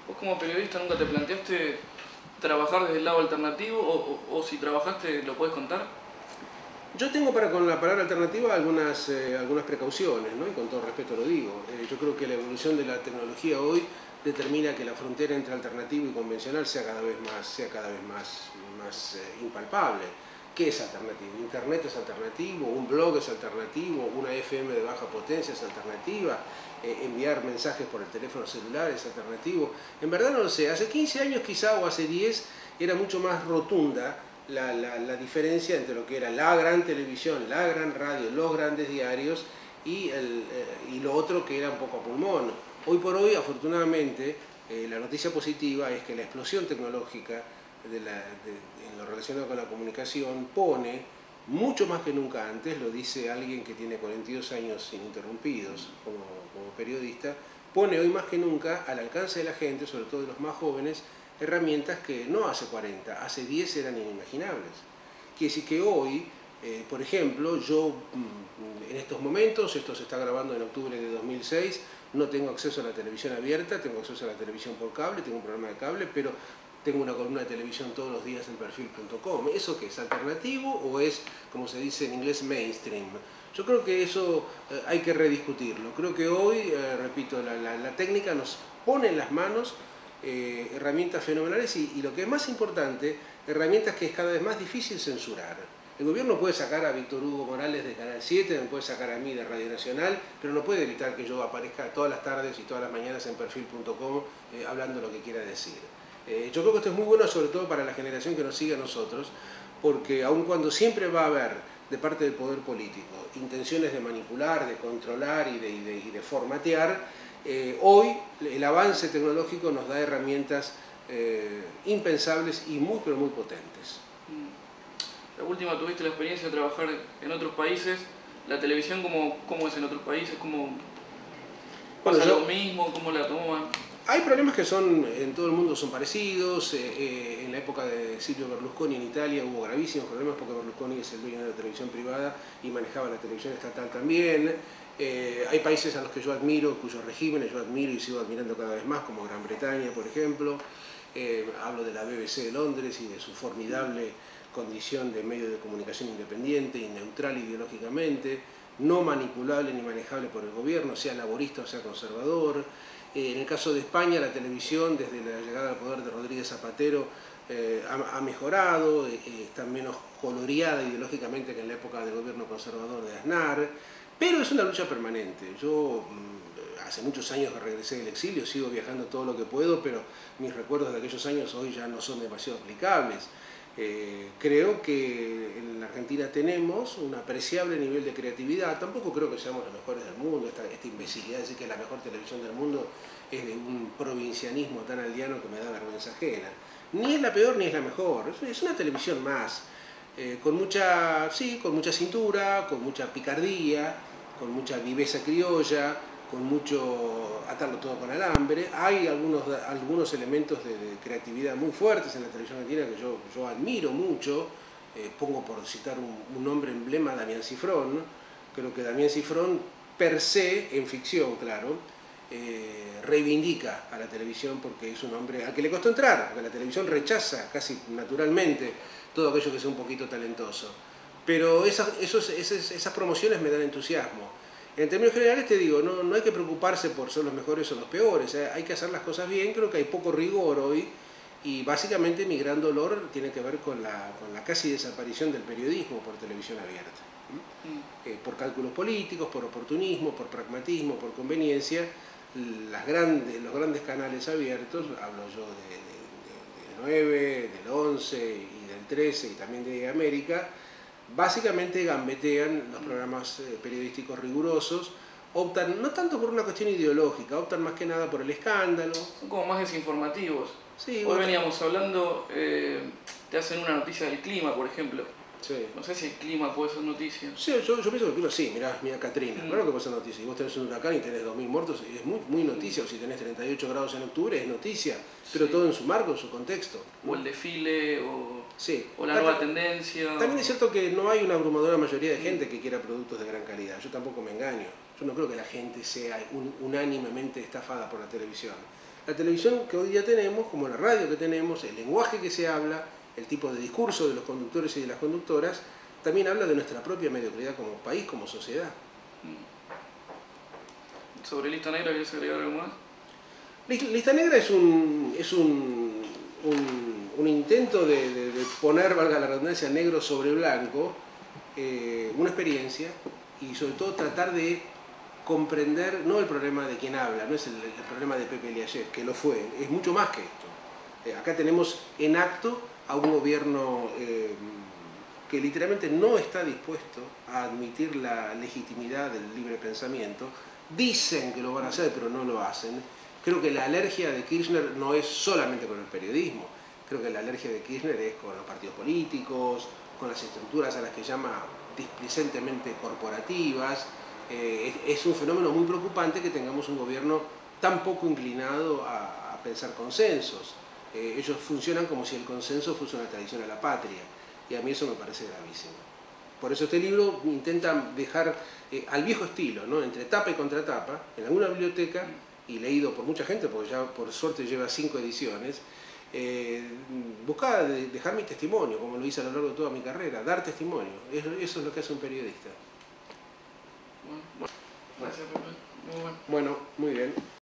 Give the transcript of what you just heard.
¿Vos como periodista nunca te planteaste trabajar desde el lado alternativo o si trabajaste lo podés contar? Yo tengo con la palabra alternativa algunas precauciones, ¿no? Y con todo respeto lo digo. Yo creo que la evolución de la tecnología hoy determina que la frontera entre alternativo y convencional sea cada vez más impalpable. ¿Qué es alternativo? Internet es alternativo, un blog es alternativo, una FM de baja potencia es alternativa, enviar mensajes por el teléfono celular es alternativo. En verdad no lo sé, hace 15 años quizá o hace 10 era mucho más rotunda la diferencia entre lo que era la gran televisión, la gran radio, los grandes diarios y lo otro que era un poco a pulmón. Hoy por hoy, afortunadamente, la noticia positiva es que la explosión tecnológica en lo relacionado con la comunicación pone, mucho más que nunca antes, lo dice alguien que tiene 42 años ininterrumpidos como periodista, pone hoy más que nunca al alcance de la gente, sobre todo de los más jóvenes, herramientas que no hace 40, hace 10 eran inimaginables. Quiere decir que hoy, por ejemplo, yo en estos momentos, esto se está grabando en octubre de 2006, no tengo acceso a la televisión abierta, tengo acceso a la televisión por cable, tengo un programa de cable, pero tengo una columna de televisión todos los días en perfil.com. ¿Eso qué es? ¿Alternativo o es, como se dice en inglés, mainstream? Yo creo que eso hay que rediscutirlo. Creo que hoy, repito, la técnica nos pone en las manos herramientas fenomenales y lo que es más importante, herramientas que es cada vez más difícil censurar. El gobierno puede sacar a Víctor Hugo Morales de Canal 7, me puede sacar a mí de Radio Nacional, pero no puede evitar que yo aparezca todas las tardes y todas las mañanas en perfil.com hablando lo que quiera decir. Yo creo que esto es muy bueno, sobre todo para la generación que nos sigue a nosotros, porque aun cuando siempre va a haber de parte del poder político intenciones de manipular, de controlar y de formatear, hoy el avance tecnológico nos da herramientas impensables y pero muy potentes. La última, tuviste la experiencia de trabajar en otros países. ¿La televisión cómo es en otros países? ¿Cómo pasa lo mismo? ¿Cómo la toman? Hay problemas que en todo el mundo son parecidos. En la época de Silvio Berlusconi en Italia hubo gravísimos problemas porque Berlusconi es el dueño de la televisión privada y manejaba la televisión estatal también. Hay países a los que yo admiro, cuyos regímenes yo admiro y sigo admirando cada vez más, como Gran Bretaña, por ejemplo. Hablo de la BBC de Londres y de su formidable condición de medio de comunicación independiente y neutral ideológicamente, no manipulable ni manejable por el gobierno, sea laborista o sea conservador. En el caso de España, la televisión, desde la llegada al poder de Rodríguez Zapatero, ha mejorado, está menos coloreada ideológicamente que en la época del gobierno conservador de Aznar, pero es una lucha permanente. Yo hace muchos años que regresé del exilio, sigo viajando todo lo que puedo, pero mis recuerdos de aquellos años hoy ya no son demasiado aplicables. Creo que en la Argentina tenemos un apreciable nivel de creatividad, tampoco creo que seamos los mejores del mundo, esta imbecilidad de decir que la mejor televisión del mundo es de un provincianismo tan aldeano que me da vergüenza ajena. Ni es la peor ni es la mejor, es una televisión más, con mucha cintura, con mucha picardía, con mucha viveza criolla, con mucho atarlo todo con alambre. Hay algunos elementos de creatividad muy fuertes en la televisión argentina que yo admiro mucho. Pongo por citar un nombre emblema, Damián Cifrón. Creo que Damián Cifrón, per se, en ficción, claro, reivindica a la televisión porque es un hombre al que le costó entrar, porque la televisión rechaza casi naturalmente todo aquello que sea un poquito talentoso. Pero esas promociones me dan entusiasmo. En términos generales te digo, no hay que preocuparse por ser los mejores o los peores, hay que hacer las cosas bien. Creo que hay poco rigor hoy y básicamente mi gran dolor tiene que ver con la casi desaparición del periodismo por televisión abierta. Por cálculos políticos, por oportunismo, por pragmatismo, por conveniencia, los grandes canales abiertos, hablo yo del 9, del 11 y del 13 y también de América, básicamente gambetean los programas periodísticos rigurosos, optan no tanto por una cuestión ideológica, optan más que nada por el escándalo. Son como más desinformativos. Sí, hoy veníamos hablando, te hacen una noticia del clima, por ejemplo. Sí. No sé si el clima puede ser noticia. Sí, yo pienso que el clima sí, mirá Katrina, claro que puede ser noticia. Si vos tenés un huracán y tenés 2000 muertos, es muy noticia, o si tenés 38 grados en octubre, es noticia, pero todo en su marco, en su contexto. O el desfile, o la nueva tendencia. También es cierto que no hay una abrumadora mayoría de gente que quiera productos de gran calidad, yo tampoco me engaño. Yo no creo que la gente sea unánimemente estafada por la televisión. La televisión que hoy día tenemos, como la radio que tenemos, el lenguaje que se habla, el tipo de discurso de los conductores y de las conductoras, también habla de nuestra propia mediocridad como país, como sociedad. ¿Sobre Lista Negra quieres agregar algo más? Lista Negra es un intento de poner, valga la redundancia, negro sobre blanco, una experiencia, y sobre todo tratar de comprender, no el problema de quien habla, no es el problema de Pepe Eliayev, que lo fue, es mucho más que esto. Acá tenemos en acto a un gobierno que literalmente no está dispuesto a admitir la legitimidad del libre pensamiento. Dicen que lo van a hacer, pero no lo hacen. Creo que la alergia de Kirchner no es solamente con el periodismo, creo que la alergia de Kirchner es con los partidos políticos, con las estructuras a las que llama displicentemente corporativas. Es un fenómeno muy preocupante que tengamos un gobierno tan poco inclinado a pensar consensos. Ellos funcionan como si el consenso fuese una tradición a la patria, y a mí eso me parece gravísimo. Por eso este libro intenta dejar al viejo estilo, ¿no? Entre tapa y contratapa, en alguna biblioteca, y leído por mucha gente, porque ya por suerte lleva 5 ediciones, buscaba dejar mi testimonio, como lo hice a lo largo de toda mi carrera, dar testimonio. Eso es lo que hace un periodista. Bueno, gracias, Pepe. Muy bueno. Bueno, muy bien.